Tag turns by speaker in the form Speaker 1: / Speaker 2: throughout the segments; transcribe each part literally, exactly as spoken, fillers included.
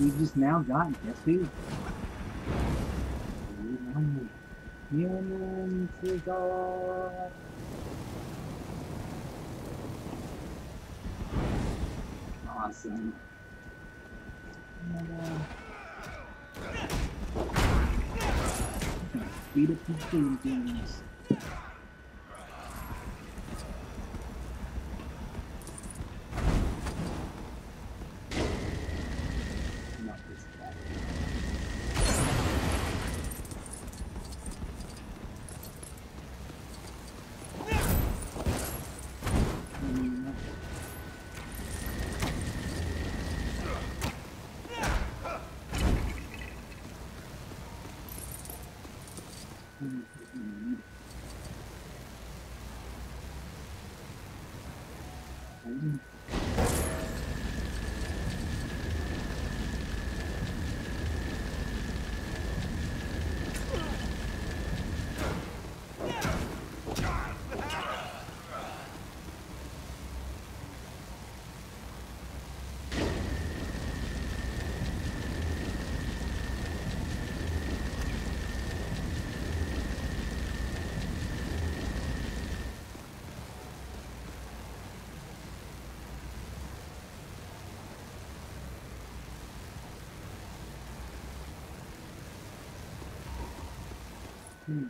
Speaker 1: we just now got guess who? Humans is all. Awesome. Uh, speed up these game games. Not this guy. Mm-hmm. Hmm.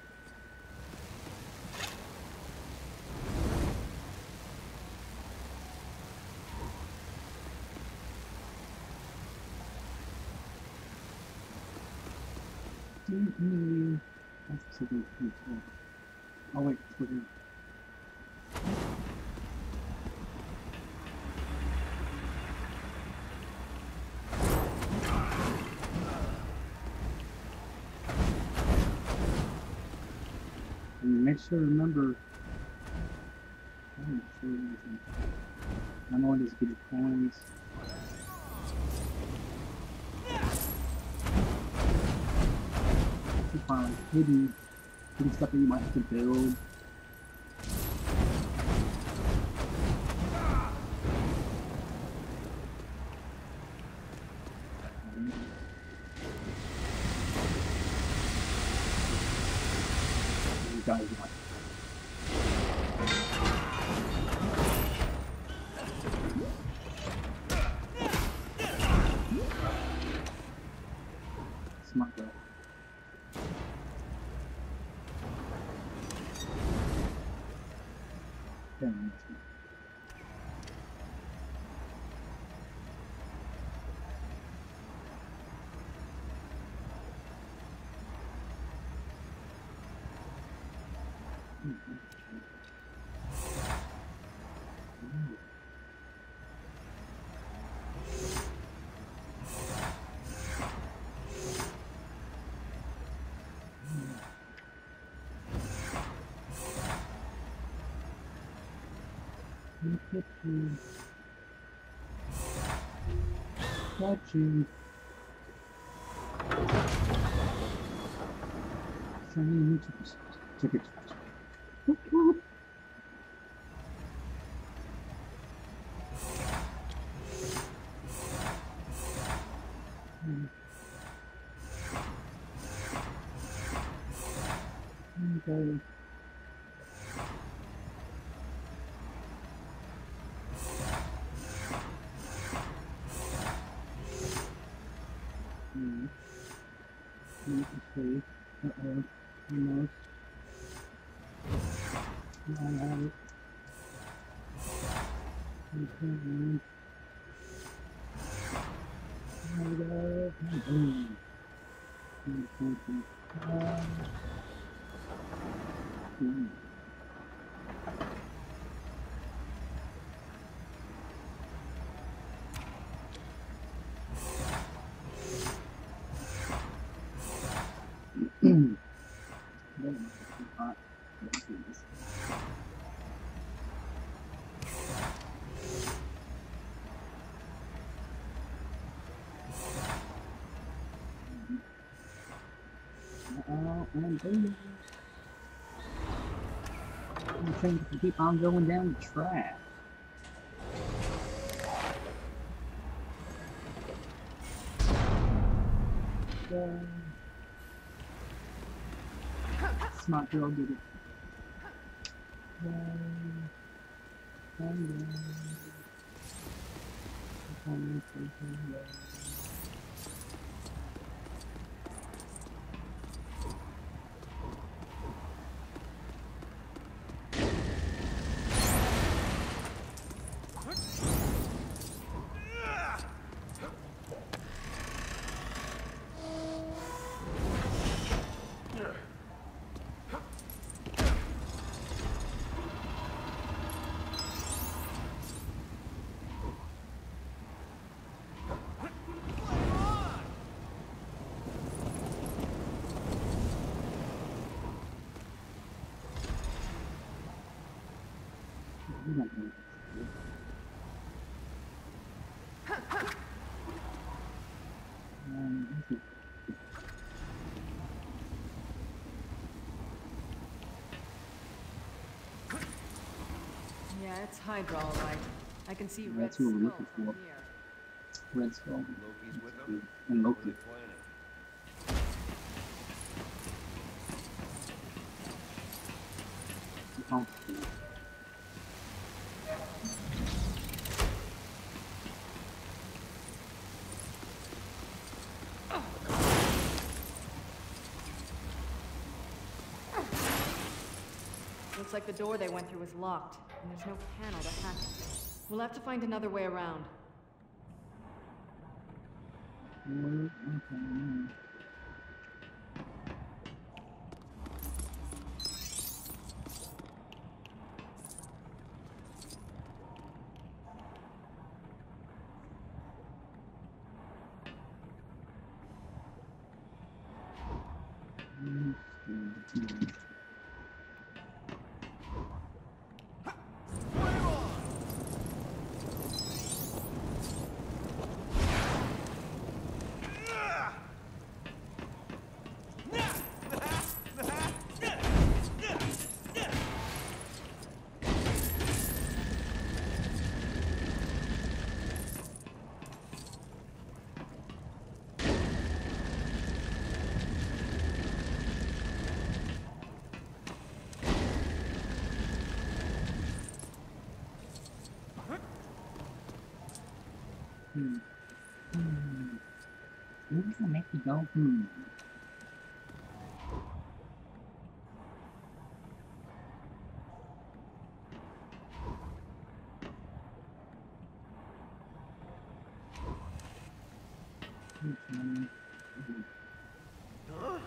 Speaker 1: Mm-hmm. That's a good people. Oh wait, we're gonna... And make sure to remember. I'm not sure anything. I know it is good coins. To find hidden, hidden stuff that you might have to build. You guys might. Smart girl. Damn. Mm-hmm. Look at you. Got you. Send me YouTube tickets. Whoop, whoop. Mm. Okay. Mm. You can see. Uh-oh. Almost. I have it. Okay. There we go. Boom. Uh, mm. That might be too hot. Let's do this. Uh-oh, and boom. I'm trying to keep on going down the track. go. Smart girl did it. Yay. Yay. Yay.
Speaker 2: Yeah, it's Hydra, all right. I can see Red
Speaker 1: That's what
Speaker 2: Skull
Speaker 1: we're looking
Speaker 2: from
Speaker 1: for.
Speaker 2: here.
Speaker 1: Red Skull.
Speaker 3: Loki's with them?
Speaker 1: And
Speaker 3: What are
Speaker 1: Loki.
Speaker 3: they planning?
Speaker 1: Oh.
Speaker 2: Looks like the door they went through is locked, and there's no panel to hack it. We'll have to find another way around.
Speaker 1: Mm, okay, yeah. Mm, mm. Hmm. Hmm. What does that make you go? Hmm. Okay.
Speaker 3: Huh?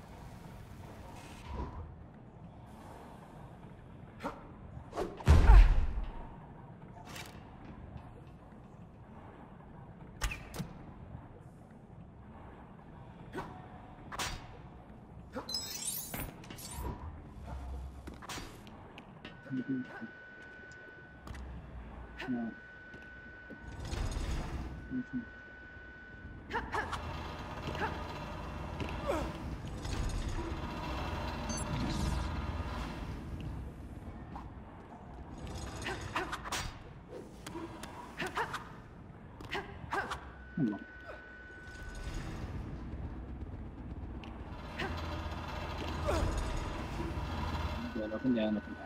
Speaker 1: Maybe. No. Okay. Come on. Good, up and down, up and down.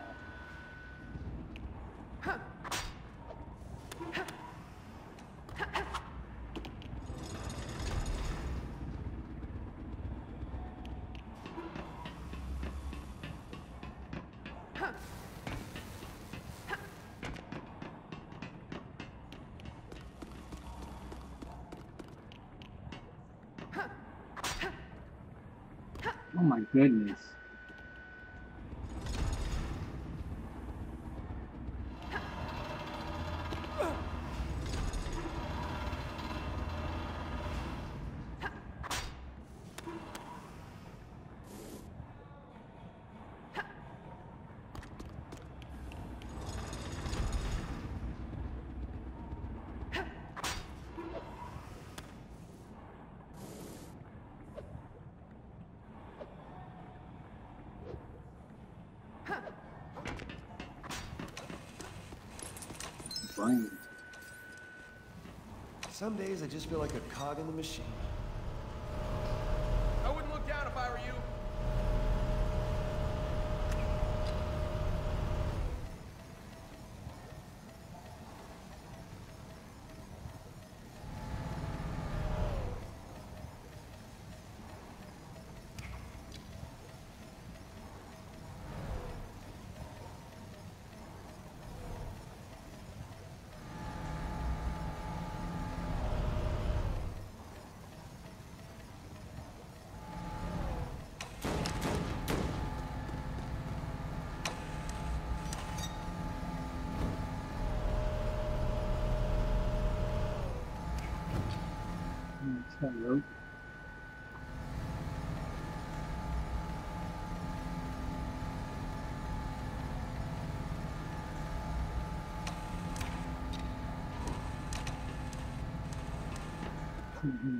Speaker 1: Oh my goodness. Brain.
Speaker 3: Some days I just feel like a cog in the machine.
Speaker 1: That rope. Mm-hmm.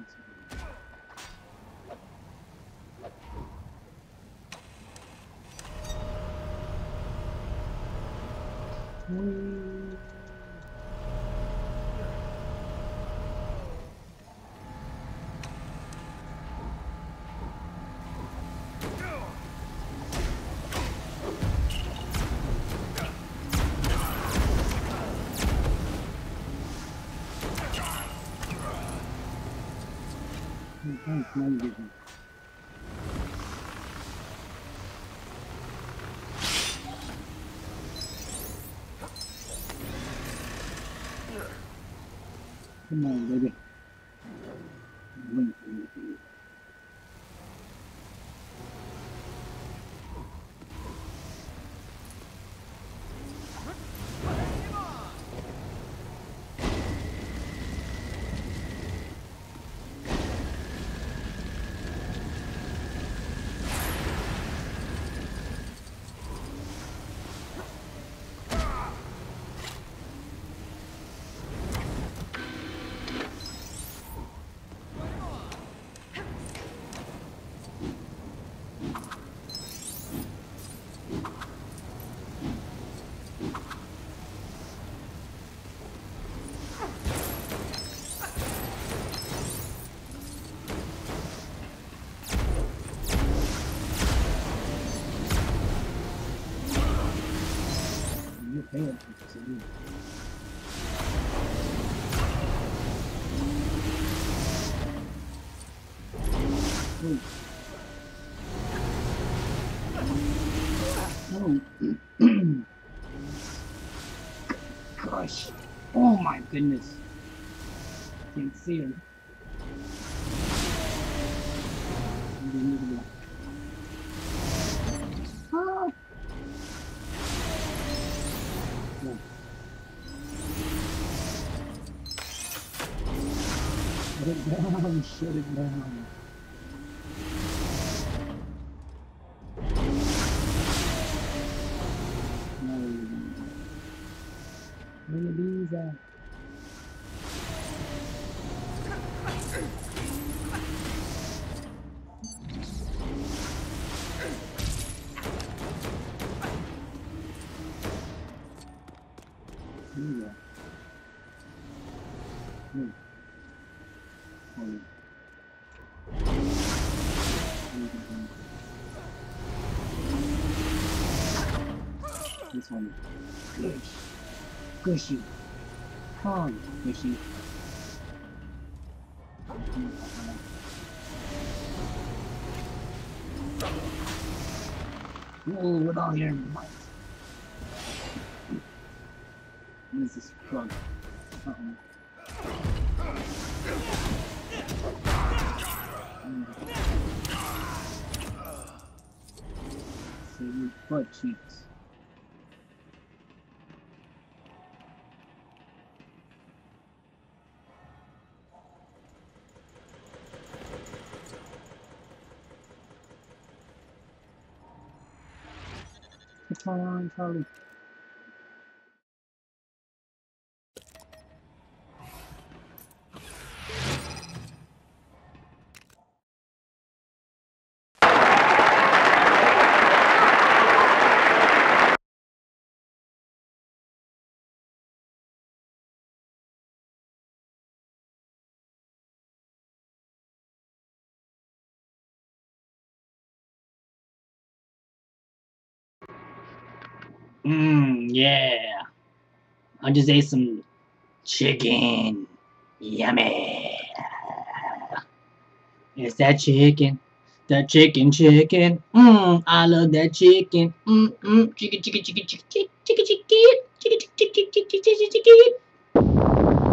Speaker 1: Thanks, night vision. Come on, baby. I'm waiting for you. Pay attention to you. Oh. Gosh. Oh my goodness. Can't see her. Oh. No. Shut it down, shut it down. No, where the bees at? Here we go. Move. Hold it. This one. Good. Gushy. Come on, Gushy. Whoa, with all your might. What is this drug? Uh-oh. Save your butt cheeks. Come on, Charlie. Mmm, yeah. I just ate some chicken. Yummy. It's that chicken. That chicken, chicken. Mmm, I love that chicken. Mmm, mmm, chicken, chicken, chicken, chicken, chicken, chicken, chicken, chicken, chicken, chicken, chicken, chicken, chicken.